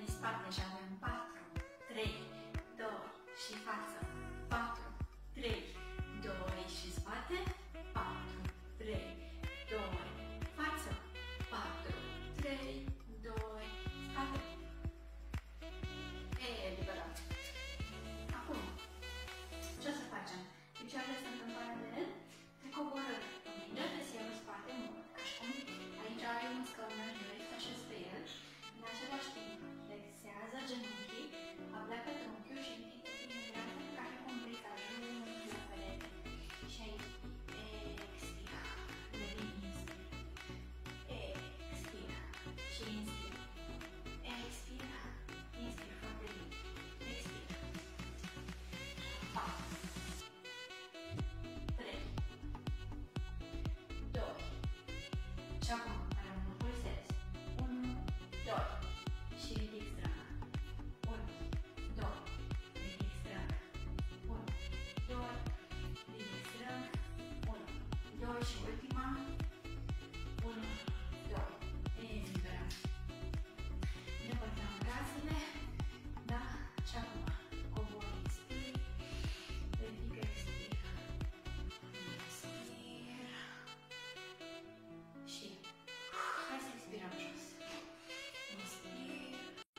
în spate și avem 4, 3, 2 și față, 4, 3, 2 și spate, 4, 3, 2, față, 4, 3, 2, spate. Eliberăm. Acum, ce o să facem? Picioarele sunt în paralel, ne coborăm. Mingea de se ia în spate, mult, ca și cum aici ai un scaun de te așezi pe el. În același timp, flexează genunchii, apleacă trunchiul și ridică pinigrante ca și cum vrei să ajungi la perete. Și aici, expira, revin, inspir, expira și inspir, expira, inspir foarte bine, expira, 4, 3, 2, și acum rămân pulsezi, 1, 2, și ridic strânga, 1, 2, ridic strânga, 1, 2, ridic strânga, 1, 2 și ultima, 1, 2, eliberăm. Depărtăm brațele, da? Și acum cobor, inspir, ridic, expir, inspir și hai să expirăm jos. Inspir,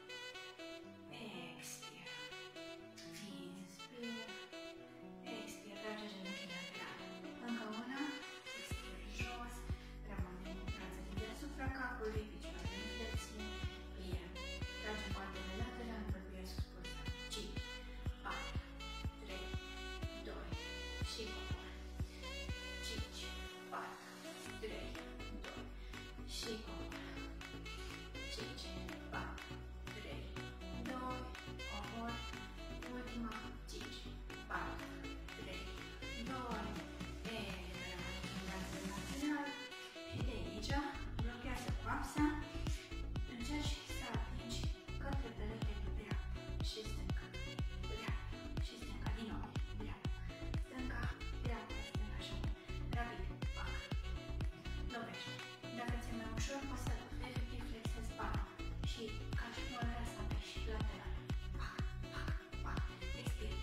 expir, inspir, expir, trage genunchii laterale. Încă una, expir jos, rămânem cu brațele deasupra capului, picioarele în flexie, pliăm. Tragem coartele laterale, bălbire sus, pulsăm. 5, 4, 3, 2 și cobor. 5, 4, 3, 2 și cobor. 5, 4, 3, 2, cobor, ultima, 5, 4, 3, 2, eliberăm brațele laterale și de aici blochează coapsa, încerci să atingi către peretele dreaptă și stânga, dreaptă și stânga, din nou, dreaptă, stânga, dreaptă, stânga, așa, rapid, pac, lovește. Dacă ți-e mai ușor, poți să efectiv flexezi spatele și ca și cum vrea să apeși lateral. Pac, pac, pac, expir.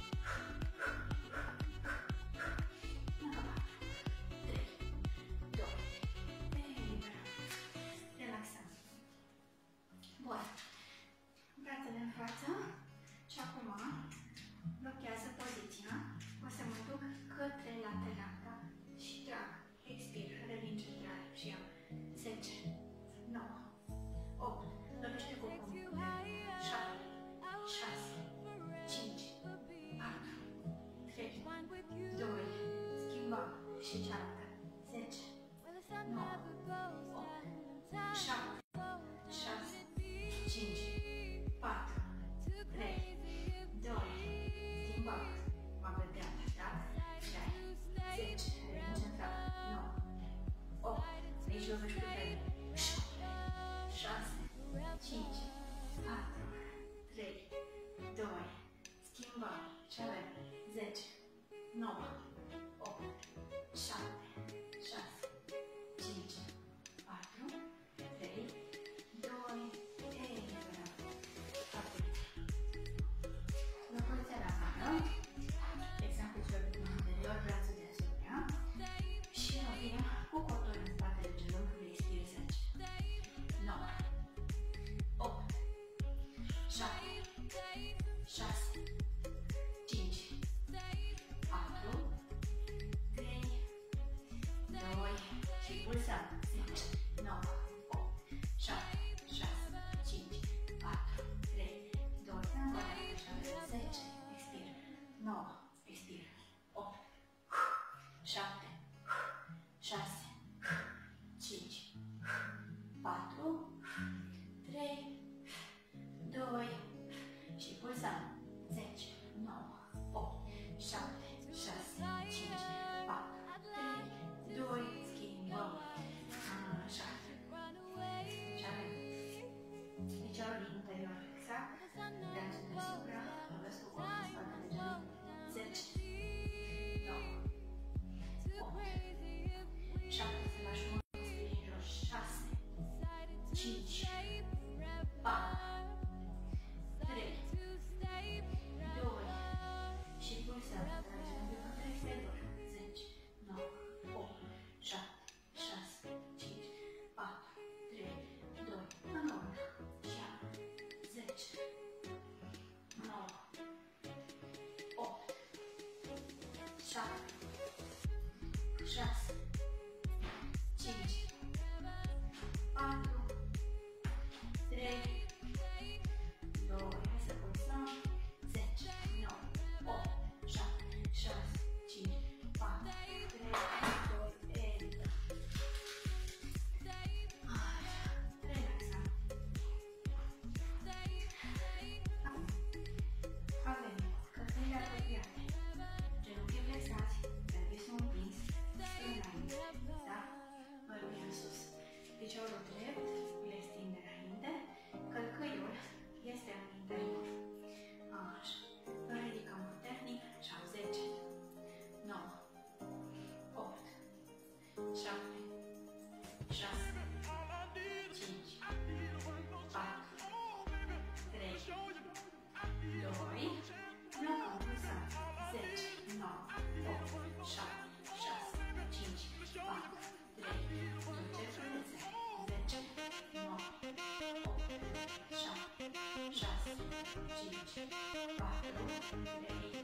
Încă 4, 3, 2, eliberăm. Relaxăm. Bun. Brațele în față și acum blochează poziția. O să mă duc către lateral, da? Și trag. Expir, revin central și iau 10, 9, 8, lovește cu pumnul, 7, 6, 5, 4, 3, 2, schimbăm și cealaltă, 10, 9, 8, 7, 6, 5, 4, 3, 2, schimbăm, mă pe dreapta, da? 3, 10, revin central, 9, 8, aici lovești putere, 6, 5, 4, 3, 2, schimbăm și avem 10, 9, 8, 7, 6, 5, 4, 3, 2, eliberăm. Foarte bine. Locuiți la mână, exact piciorul din interior, brațul deasupra și lovim cu cotul în spatele genunchiului, expir 10, 9, 8, 7, 6, 5, 4, 3, 2 și pulsăm 10, 9, 8, 7, 6, 5, 4, 3, 2, încă o dată și avem 10, expir, 9, expir, 8, 7, 6, 5, 4, 3, 2 și pulsăm 10, 9, 8, 7, 6, 5, 4, 3, 2, schimbăm. Așa. Și avem piciorul interior exact, brațul deasupra, lovesc cu cotul în spatele genunchi, 7, 6, 5, 4, 3, 2, hai să pulsăm, 10, 9, 8, 7, 6, 5, 4, 3, 2, eliberăm. Relaxăm. Avem călcările apropiate, genunchii flexați, pervisul împins, înainte, da? Vorbim în sus. Piciorul drept, îl extind înainte, călcâiul este în interior. Așa. Îl ridicăm puternic, 10, 9, 8, 7, 6, 5, 4, 3, 2, blocăm pulsați, 10, 9, 8, 7, 6, 5, 4, 3, duceți-le 10, 9, 8, 7, 6, 5, 4, 3,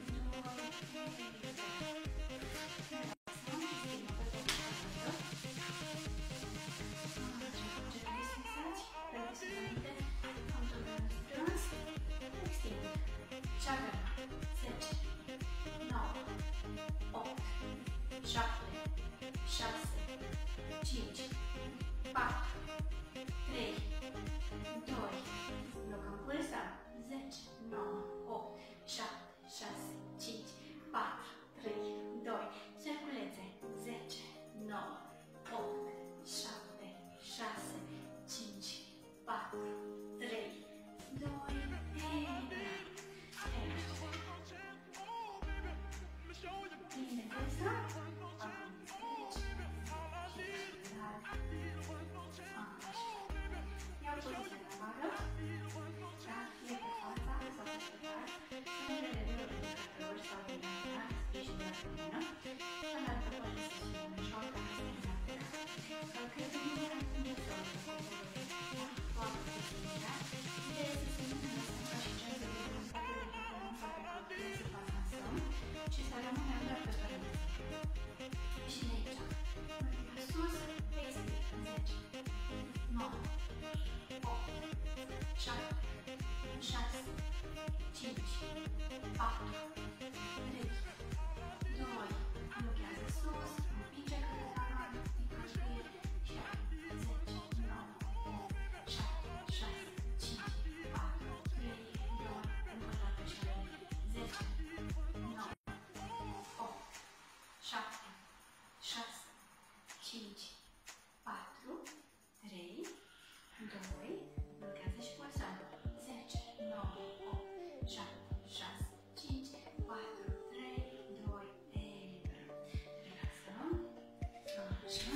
2, cerculețe, 10, 9, 8, 7, 6, 5, 4, 3, 2, eliberăm. Bine, presa. Acum treci. Iau poziția la bară. Da? E pe fața sau pe spătar. Mâinile de două ridicate sau din alta, sprijină pe mână. În altă poziție să fie ușor, ca să ne apără. Călcările nu sunt foarte puținile. Ideea este să nu ne lăsăm ca și gențele din spatele de pământ sau pe călcările să avansăm și să rămânem doar pe pământ. Și de aici. Sus, expir, 10, 9, 8, 7, 6, 5, 4, 3, 2, blochează sus, împinge câteva mani, ridică știe și 10, 9, 8, 7, 6, 5, 4, 3, 2, încă doar pe știe, 10, 9, 8, 7, 6, 5, 4, 3, 2, blochează și pulsăm. 10, 9, 8, 7, 6, 5, 4, 3, 2, eliberăm. Relaxăm. Așa.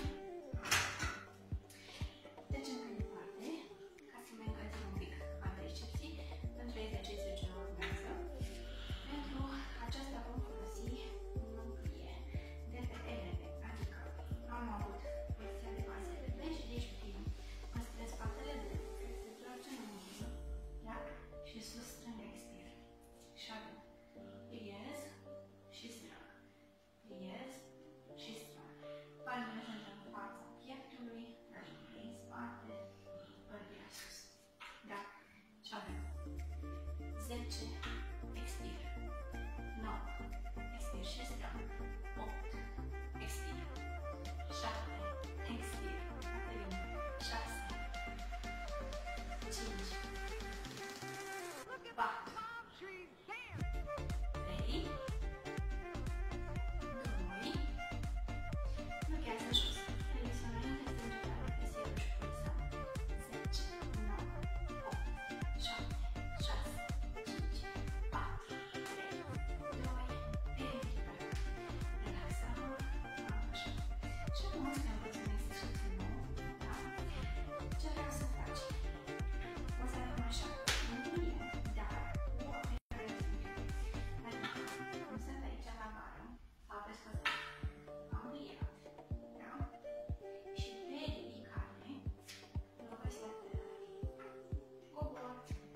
Trecem mai departe, ca să mai încălzim un pic quadricepsii pentru exercițiul ce urmează. Pentru aceasta vom folosi un plie de pe eleve, adică am avut poziția de bază de plec și deci putem păstrez spatele drept, care se întoarce în unghiul, da? Și sus strâng expir. Și avem pliez și strâng, pliez și strâng. Palmele sunt în fața pieptului, răjunii în spate, bărbia sus. Da? Și avem 10, expir, 9, expir și strâng, 8, expir, 7, expir, 6, 5, 4, 3, 2, blochează jos. Flexionăm intestinul pe sierul și pulsăm. 10, 9, 8, 7, 6, 5, 4, 3, 2, eliberăm. Relaxăm. Așa. Și acum o să învățăm exercițiul nou. Da? Ce vreau să faci? O să avem așa, mânie, dar cu o operație. Adică, cum sunt aici la bară, sau pe scăzare, am pliat, da? Și pe ridicare, lovesc lateral. Cobor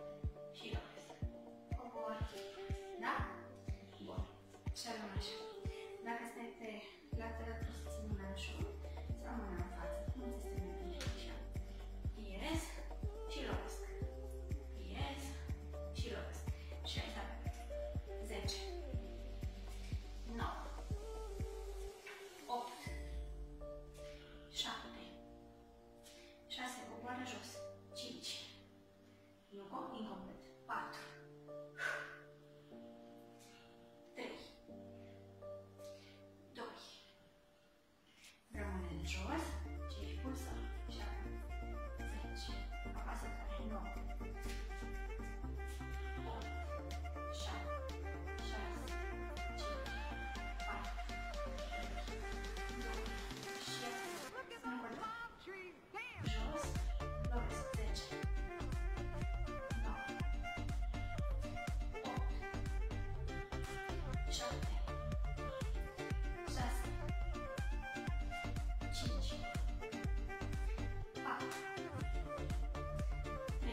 și lovesc. Cobor, da? Bun. Și avem așa. 10, 9, 8, 7, 6, coboară jos, 5, incomplet, 4, 3, 2, rămâne în jos, 5, pulsăm, 7, 10, apasă tare, 9, 8, 7, 6, 5, 4, 3, 2, și încă jos, lovesc, 10, 9, 8, 7, 6, 5, 4, 3,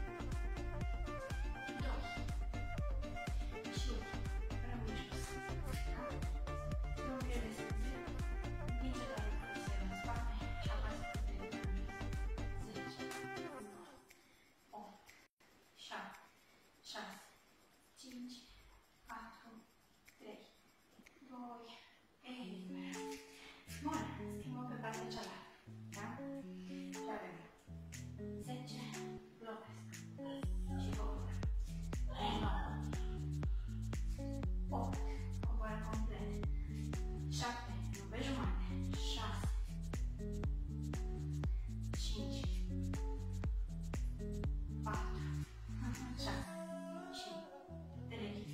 2 și rămâi jos. Nu trebuie să împinge doar presiunea în spate și apasă puternic în jos. 10, 9, 8, 7, 6, 5, 4, 3, 2, eliberăm. Bun, schimbăm pe partea cealaltă. Da? Și avem 10, lovesc și coboră. 9, 8, coboară complet. 7, nu pe jumate. 6, 5, 4, 6, 5, 3,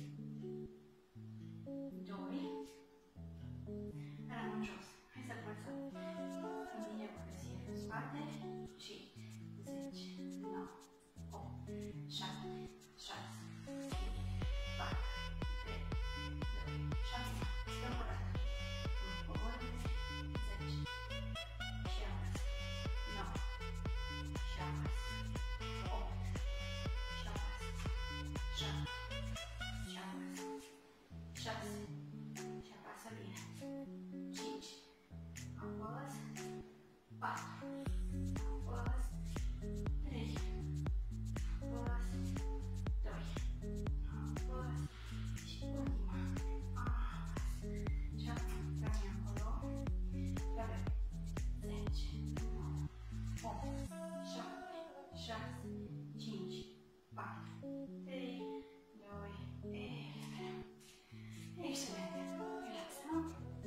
2, rămân jos. Hai să pălțăm. Împinge cu presiune în spate și 10, 9, 8, 7, 6, 5, 4, 3, 2 și acum stăm o dată. Coborâ 10 și apăs 9 și apăs 8 și apăs 7 și apăs 6 și apasă bine. 5, apăs 4, apăs 3, apăs 2, apăs și ultima, apăs. Și acum rămâi acolo și avem 10, 9, 8, 7, 6, 5, 4, 3, 2, eliberăm. Excelent! Relaxăm.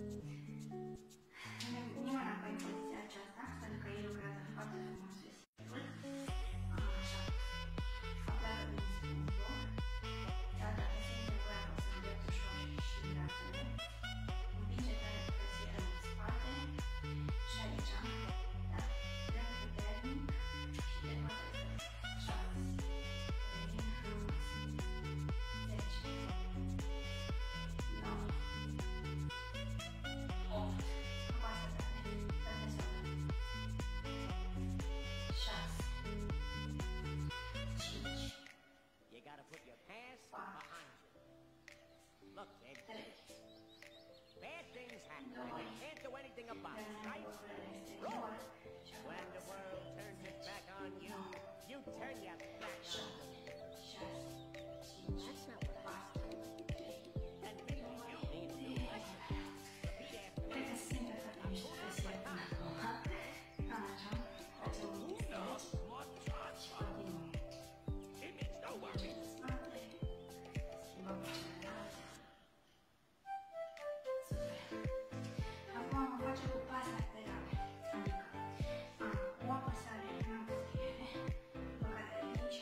Nimeni înapoi în poziția aceasta, pentru că ei lucrează foarte frumos vestitul. Așa. Apleacă bine spumul. Iar dacă simte voia, o să îndrept ușor și brațele. Împinge tare presiune în spate. Și aici, da? Drept puternic și de toate părțile. 6, 3, frumos. 10, 9, 8, apasă tare, dă-te soară. 6, 5, You gotta put your past 4, behind you. Look, kid, 3, bad things happen. 2, And you can't do anything about it, rămâne right? coborâre exterior și When the apăs. world turns its back on you, you turn your back on 7, it. 6, 5, 4, 3, And maybe you need to listen. Repeat after me. cred că se simte foarte mișto presiune până acum. Așa, facem un mic stretch și continuăm. No worries. Spate, schimbăm pe celălalt. Super. Acum am face cu pas laterale, adică o apăsare în apăsare, blocare de aici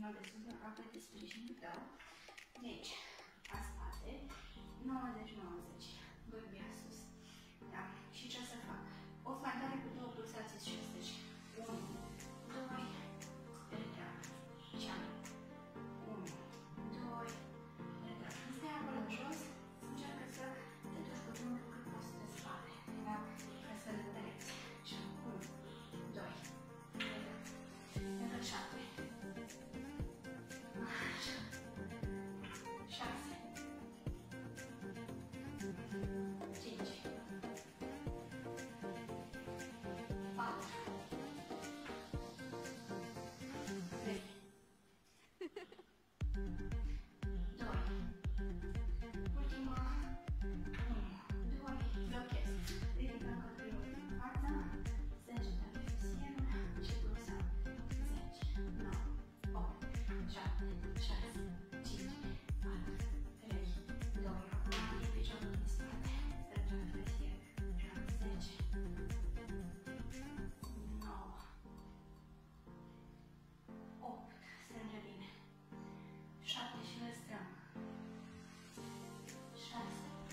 nou de sus la capăt de sprijinul tău. Deci, la spate, 90-90. Bărbia sus. Da? Și ce o să fac? O frontare cu două pulsații și deci 1, 2, retrag. Ceam. 1, 2, retrag. Când stai acolo jos, încearcă să te duci cu drumul cât poți de spate. Da? Ca să-l întăreți. Și 1, 2, retrag. Încă 7. 6. 5. 4. 3. 2. Ultima. 1, 2. Blochez. Ridică călcăiul în fața. Strânge pe fizienă și pulsăm. 10, 9, 8, 7, 6, 5, 4, 3, 2. Acum e piciorul din spate. Strângem pe fizienă. 10, 9, 8. Strânge bine. 7 și lăstrăm. 6,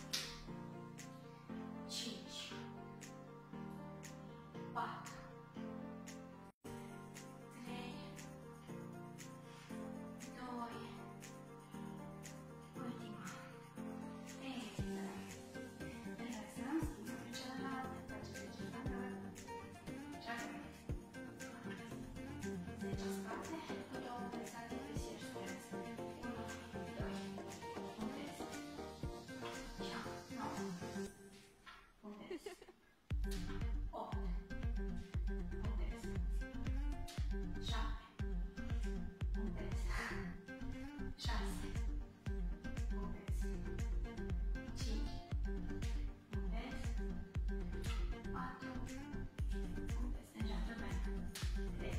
5, 4, 3, 2, ultima. Expirăm. Relaxăm, schimbăm pe celălalt, facem de celălalt. 6, 10 spate, cu două pulsații pe sier strâns. 1, 2, puntez. 9, puntez. 8, puntez. 7, puntez. 6, puntez. 5, puntez. 4, puntez. Încearcă bine. 3,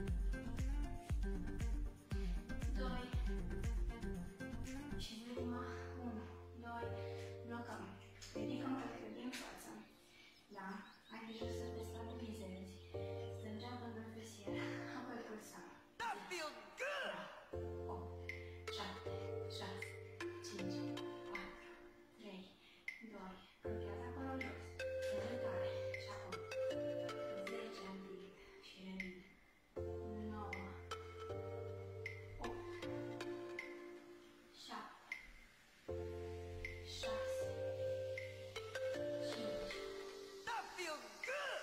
2, și ultima. 1, 2, blocăm. Ridicăm călcăiul din față. Da? Ai grijă să te stabilizezi. Strângem vândul pe sier. Apoi pulsăm. That feels good! 8, 7, 6, 5, 4, 3, 2, blochează acolo jos. Strânge tare. Și acum 10 întind și revin. 9, 8, 7, 6, 5, That feels good!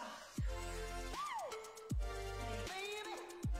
3, Baby!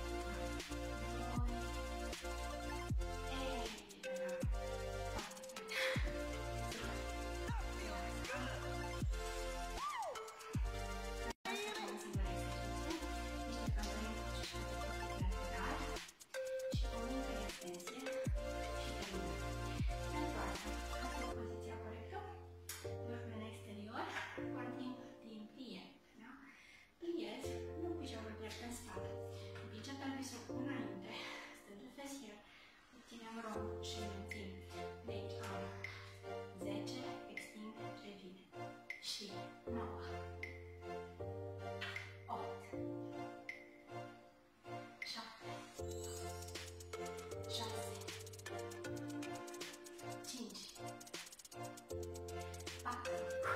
10, extind, revin. Și 9, 8, 7, 6, 5, 4,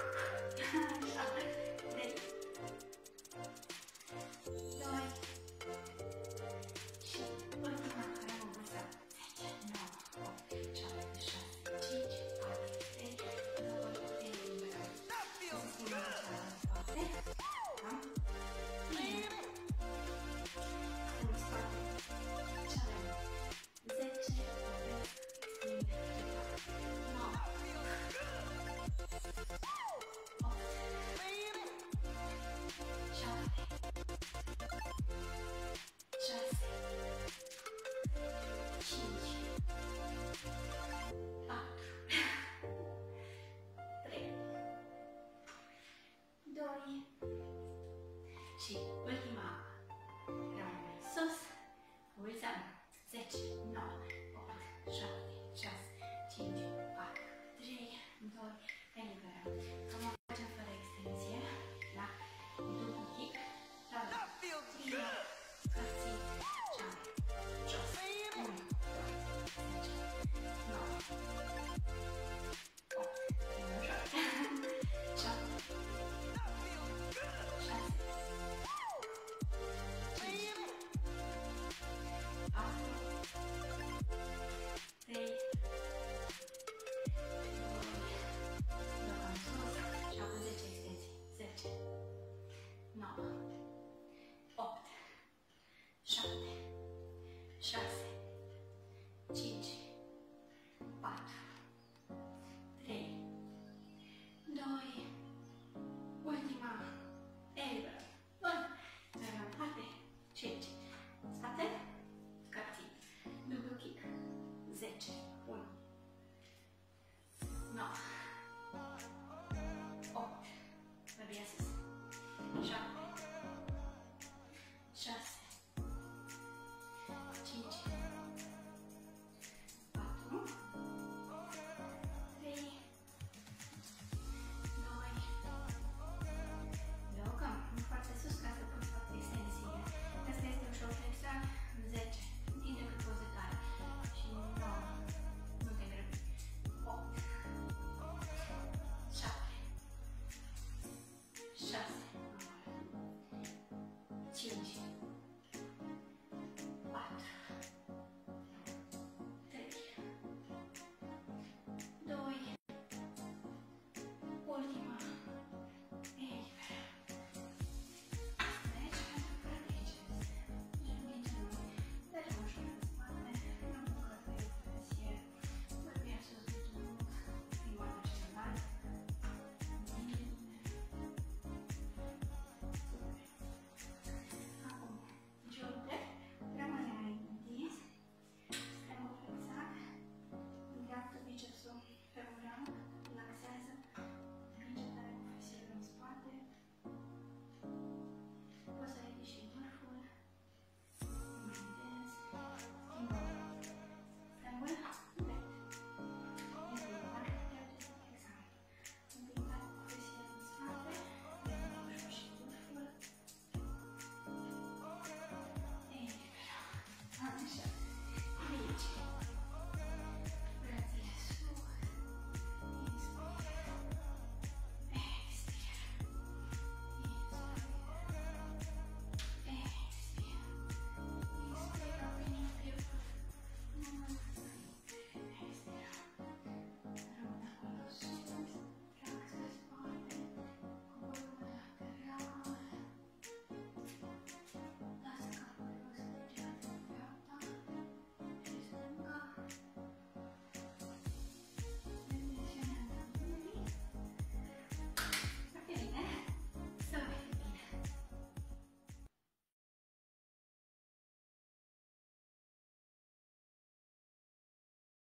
3, 2, și ultima care am învățat. 10, 9, 8, 5.